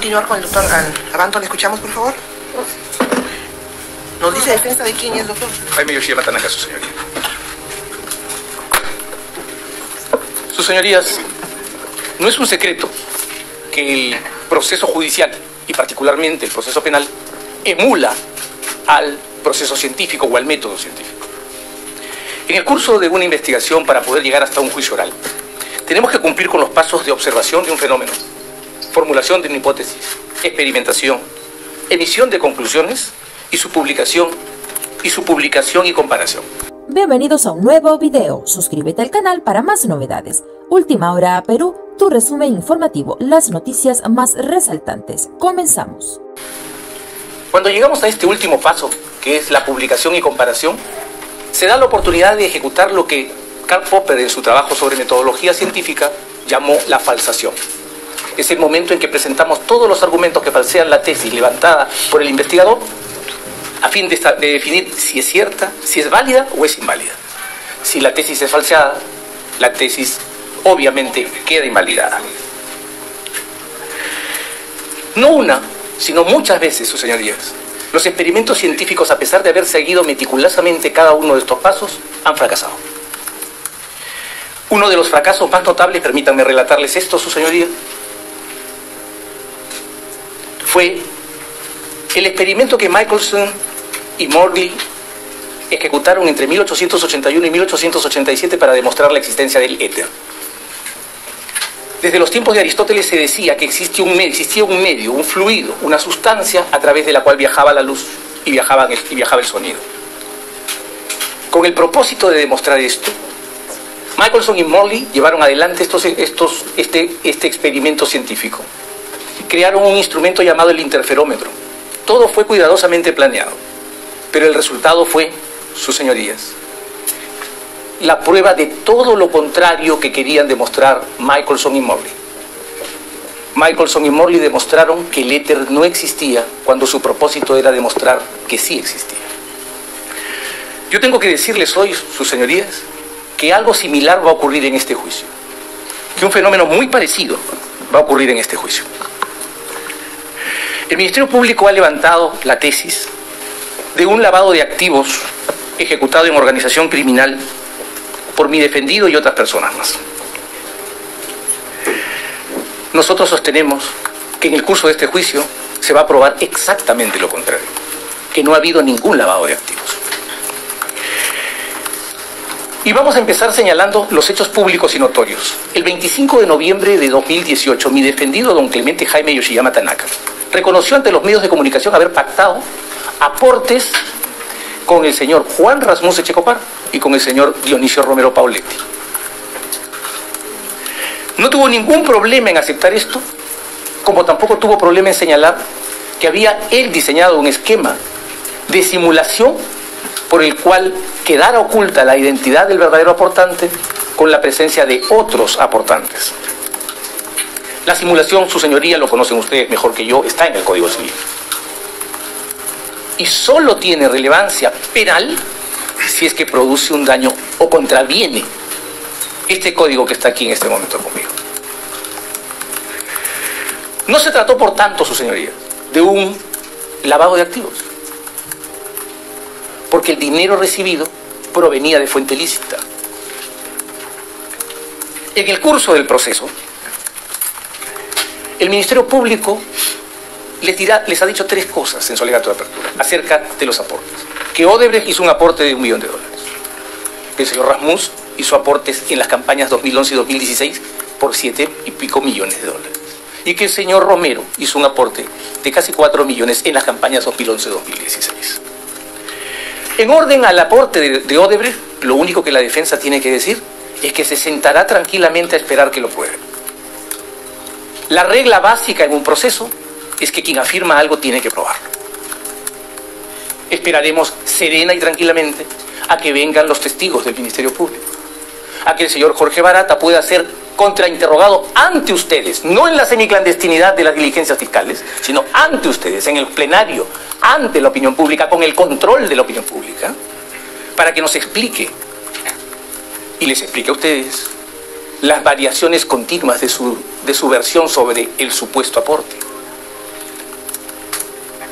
continuar con el doctor Abanto. ¿Le escuchamos, por favor? ¿Nos dice defensa de quién es, doctor? Jaime Yoshiyama Tanaka, su señoría. Sus señorías, no es un secreto que el proceso judicial, y particularmente el proceso penal, emula al proceso científico o al método científico. En el curso de una investigación para poder llegar hasta un juicio oral, tenemos que cumplir con los pasos de observación de un fenómeno, formulación de una hipótesis, experimentación, emisión de conclusiones y su publicación y comparación. Bienvenidos a un nuevo video. Suscríbete al canal para más novedades. Última Hora Perú, tu resumen informativo, las noticias más resaltantes. Comenzamos. Cuando llegamos a este último paso, que es la publicación y comparación, se da la oportunidad de ejecutar lo que Karl Popper en su trabajo sobre metodología científica llamó la falsación. Es el momento en que presentamos todos los argumentos que falsean la tesis levantada por el investigador a fin de definir si es cierta, si es válida o es inválida. Si la tesis es falseada, la tesis obviamente queda invalidada. No una, sino muchas veces, sus señorías, los experimentos científicos, a pesar de haber seguido meticulosamente cada uno de estos pasos, han fracasado. Uno de los fracasos más notables, permítanme relatarles esto, sus señorías, fue el experimento que Michelson y Morley ejecutaron entre 1881 y 1887 para demostrar la existencia del éter. Desde los tiempos de Aristóteles se decía que existía un medio, un fluido, una sustancia a través de la cual viajaba la luz y viajaba el sonido. Con el propósito de demostrar esto, Michelson y Morley llevaron adelante este experimento científico. Crearon un instrumento llamado el interferómetro. Todo fue cuidadosamente planeado, pero el resultado fue, sus señorías, la prueba de todo lo contrario que querían demostrar Michelson y Morley. Michelson y Morley demostraron que el éter no existía cuando su propósito era demostrar que sí existía. Yo tengo que decirles hoy, sus señorías, que algo similar va a ocurrir en este juicio, que un fenómeno muy parecido va a ocurrir en este juicio. El Ministerio Público ha levantado la tesis de un lavado de activos ejecutado en organización criminal por mi defendido y otras personas más. Nosotros sostenemos que en el curso de este juicio se va a probar exactamente lo contrario, que no ha habido ningún lavado de activos. Y vamos a empezar señalando los hechos públicos y notorios. El 25 de noviembre de 2018, mi defendido, don Clemente Jaime Yoshiyama Tanaka, reconoció ante los medios de comunicación haber pactado aportes con el señor Juan Rasmus Echecopar y con el señor Dionisio Romero Pauletti. No tuvo ningún problema en aceptar esto, como tampoco tuvo problema en señalar que había él diseñado un esquema de simulación por el cual quedara oculta la identidad del verdadero aportante con la presencia de otros aportantes. La simulación, su señoría, lo conocen ustedes mejor que yo, está en el Código Civil. Y solo tiene relevancia penal si es que produce un daño o contraviene este código que está aquí en este momento conmigo. No se trató, por tanto, su señoría, de un lavado de activos, porque el dinero recibido provenía de fuente ilícita. En el curso del proceso, el Ministerio Público les ha dicho tres cosas en su alegato de apertura acerca de los aportes. Que Odebrecht hizo un aporte de $1 millón, que el señor Rasmus hizo aportes en las campañas 2011 y 2016 por $7 y pico millones, y que el señor Romero hizo un aporte de casi 4 millones en las campañas 2011-2016. En orden al aporte de Odebrecht, lo único que la defensa tiene que decir es que se sentará tranquilamente a esperar que lo prueben. La regla básica en un proceso es que quien afirma algo tiene que probarlo. Esperaremos serena y tranquilamente a que vengan los testigos del Ministerio Público, a que el señor Jorge Barata pueda ser contrainterrogado ante ustedes, no en la semiclandestinidad de las diligencias fiscales, sino ante ustedes, en el plenario, ante la opinión pública, con el control de la opinión pública, para que nos explique y les explique a ustedes las variaciones continuas de su versión sobre el supuesto aporte.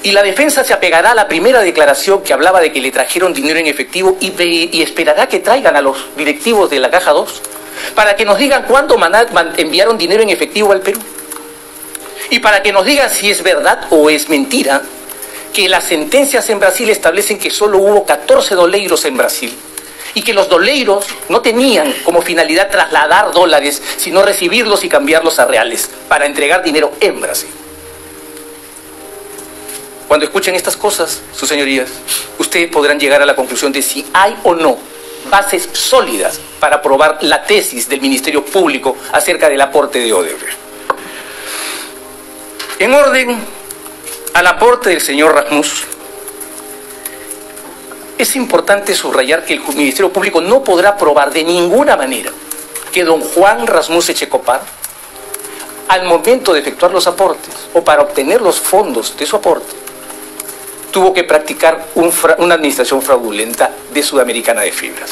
Y la defensa se apegará a la primera declaración que hablaba de que le trajeron dinero en efectivo y esperará que traigan a los directivos de la Caja 2 para que nos digan cuándo enviaron dinero en efectivo al Perú. Y para que nos digan si es verdad o es mentira que las sentencias en Brasil establecen que solo hubo 14 doleiros en Brasil y que los doleiros no tenían como finalidad trasladar dólares, sino recibirlos y cambiarlos a reales para entregar dinero en Brasil. Cuando escuchen estas cosas, sus señorías, ustedes podrán llegar a la conclusión de si hay o no bases sólidas para probar la tesis del Ministerio Público acerca del aporte de Odebrecht. En orden al aporte del señor Rasmus, es importante subrayar que el Ministerio Público no podrá probar de ninguna manera que don Juan Rasmus Echecopar, al momento de efectuar los aportes o para obtener los fondos de su aporte, tuvo que practicar una administración fraudulenta de Sudamericana de Fibras.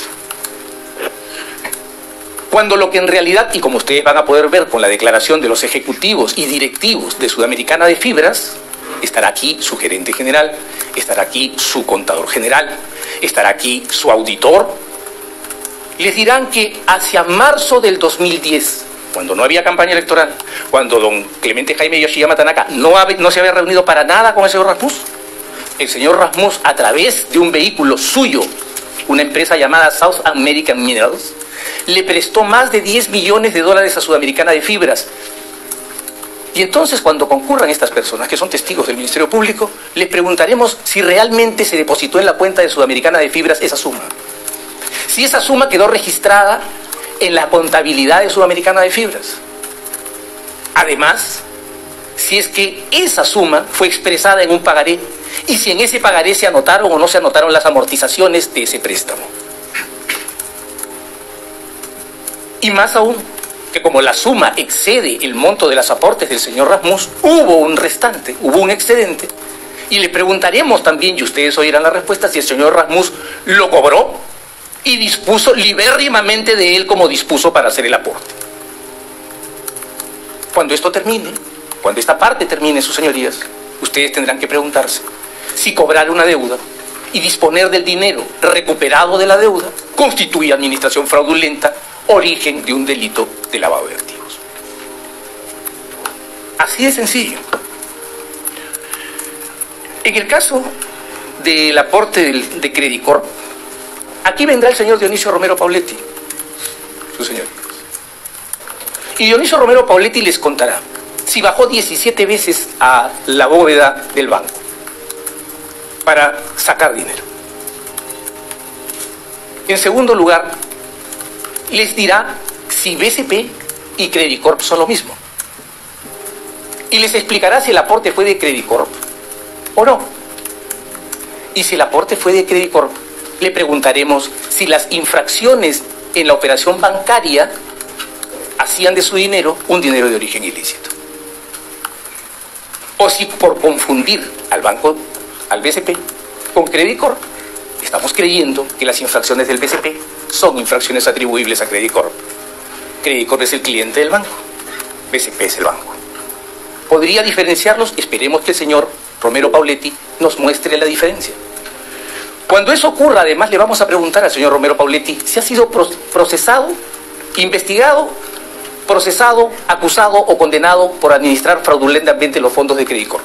Cuando lo que en realidad, y como ustedes van a poder ver con la declaración de los ejecutivos y directivos de Sudamericana de Fibras, estará aquí su gerente general, estará aquí su contador general, estará aquí su auditor, les dirán que hacia marzo del 2010, cuando no había campaña electoral, cuando don Clemente Jaime Yoshiyama Tanaka no se había reunido para nada con el señor Rasmus, el señor Rasmus, a través de un vehículo suyo, una empresa llamada South American Minerals, le prestó más de 10 millones de dólares a Sudamericana de Fibras. Y entonces, cuando concurran estas personas, que son testigos del Ministerio Público, les preguntaremos si realmente se depositó en la cuenta de Sudamericana de Fibras esa suma. Si esa suma quedó registrada en la contabilidad de Sudamericana de Fibras. Además, si es que esa suma fue expresada en un pagaré, y si en ese pagaré se anotaron o no se anotaron las amortizaciones de ese préstamo. Y más aún, que como la suma excede el monto de los aportes del señor Rasmus, hubo un restante, hubo un excedente, y le preguntaremos también, y ustedes oirán la respuesta, si el señor Rasmus lo cobró y dispuso libérrimamente de él como dispuso para hacer el aporte. Cuando esto termine, cuando esta parte termine, sus señorías, ustedes tendrán que preguntarse si cobrar una deuda y disponer del dinero recuperado de la deuda constituye administración fraudulenta, origen de un delito de lavado de activos. Así de sencillo. En el caso del aporte de Credicorp, aquí vendrá el señor Dionisio Romero Pauletti, sus señorías. Y Dionisio Romero Pauletti les contará si bajó 17 veces a la bóveda del banco para sacar dinero. En segundo lugar, les dirá si BCP y Credicorp son lo mismo. Y les explicará si el aporte fue de Credicorp o no. Y si el aporte fue de Credicorp, le preguntaremos si las infracciones en la operación bancaria hacían de su dinero un dinero de origen ilícito. O si por confundir al banco, al BCP, con Credicorp, estamos creyendo que las infracciones del BCP son infracciones atribuibles a Credicorp. Credicorp es el cliente del banco, BCP es el banco. ¿Podría diferenciarlos? Esperemos que el señor Romero Pauletti nos muestre la diferencia. Cuando eso ocurra, además, le vamos a preguntar al señor Romero Pauletti si ha sido procesado, investigado, procesado, acusado o condenado por administrar fraudulentamente los fondos de Credicorp.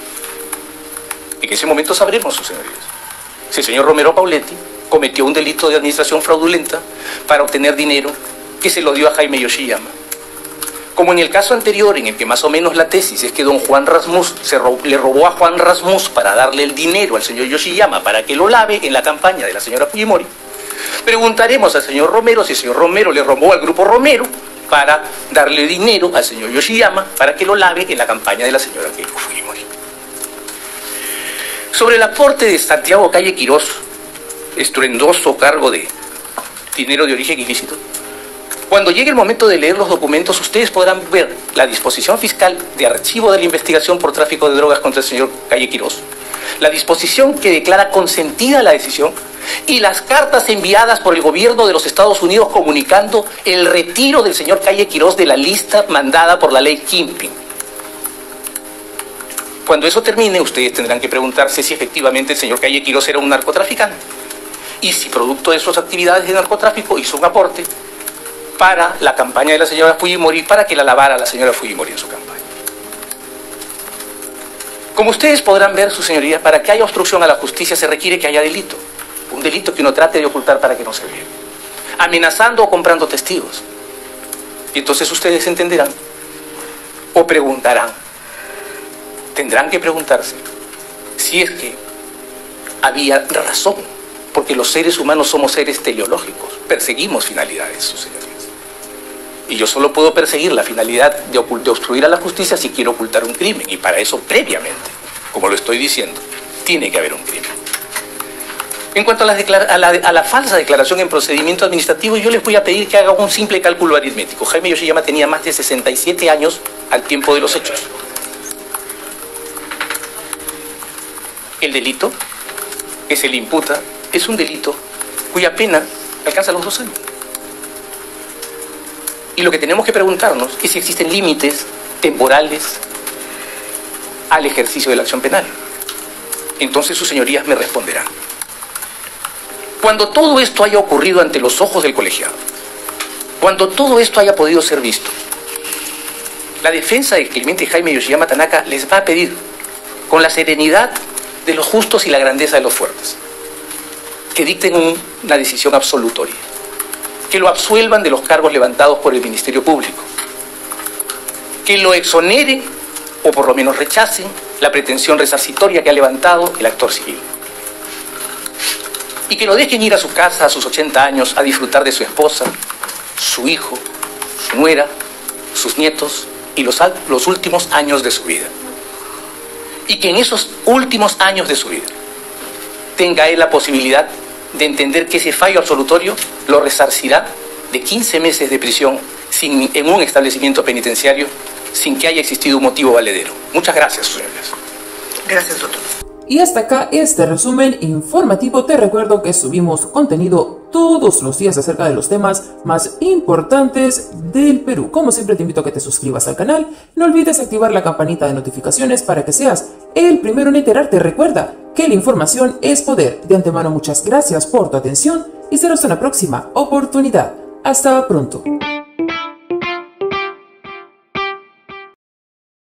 En ese momento sabremos, sus señorías, si el señor Romero Pauletti cometió un delito de administración fraudulenta para obtener dinero que se lo dio a Jaime Yoshiyama. Como en el caso anterior, en el que más o menos la tesis es que don Juan Rasmus le robó a Juan Rasmus para darle el dinero al señor Yoshiyama para que lo lave en la campaña de la señora Fujimori, preguntaremos al señor Romero si el señor Romero le robó al grupo Romero para darle dinero al señor Yoshiyama para que lo lave en la campaña de la señora Keiko Fujimori. Sobre el aporte de Santiago Calle Quirós, estruendoso cargo de dinero de origen ilícito, cuando llegue el momento de leer los documentos, ustedes podrán ver la disposición fiscal de archivo de la investigación por tráfico de drogas contra el señor Calle Quirós, la disposición que declara consentida la decisión y las cartas enviadas por el gobierno de los Estados Unidos comunicando el retiro del señor Calle Quirós de la lista mandada por la ley Kingpin. Cuando eso termine, ustedes tendrán que preguntarse si efectivamente el señor Calle Quirós era un narcotraficante. Y si producto de sus actividades de narcotráfico hizo un aporte para la campaña de la señora Fujimori, para que la lavara la señora Fujimori en su campaña. Como ustedes podrán ver, sus señorías, para que haya obstrucción a la justicia se requiere que haya delito. Un delito que uno trate de ocultar para que no se vea. Amenazando o comprando testigos. Y entonces ustedes entenderán o preguntarán, tendrán que preguntarse si es que había razón, porque los seres humanos somos seres teleológicos, perseguimos finalidades, sus señorías. Y yo solo puedo perseguir la finalidad de obstruir a la justicia si quiero ocultar un crimen, y para eso previamente, como lo estoy diciendo, tiene que haber un crimen. En cuanto a la falsa declaración en procedimiento administrativo, yo les voy a pedir que hagan un simple cálculo aritmético. Jaime Yoshiyama tenía más de 67 años al tiempo de los hechos. El delito que se le imputa es un delito cuya pena alcanza los 2 años. Y lo que tenemos que preguntarnos es si existen límites temporales al ejercicio de la acción penal. Entonces sus señorías me responderán. Cuando todo esto haya ocurrido ante los ojos del colegiado, cuando todo esto haya podido ser visto, la defensa del cliente Jaime Yoshiyama Tanaka les va a pedir, con la serenidad de los justos y la grandeza de los fuertes, que dicten una decisión absolutoria, que lo absuelvan de los cargos levantados por el Ministerio Público, que lo exoneren o por lo menos rechacen la pretensión resarcitoria que ha levantado el actor civil, y que lo dejen ir a su casa a sus 80 años a disfrutar de su esposa, su hijo, su nuera, sus nietos y los últimos años de su vida. Y que en esos últimos años de su vida tenga él la posibilidad de entender que ese fallo absolutorio lo resarcirá de 15 meses de prisión en un establecimiento penitenciario sin que haya existido un motivo valedero. Muchas gracias, señores. Gracias, doctor. Y hasta acá este resumen informativo. Te recuerdo que subimos contenido todos los días acerca de los temas más importantes del Perú. Como siempre te invito a que te suscribas al canal. No olvides activar la campanita de notificaciones para que seas el primero en enterarte. Recuerda que la información es poder. De antemano muchas gracias por tu atención y será hasta una próxima oportunidad. Hasta pronto.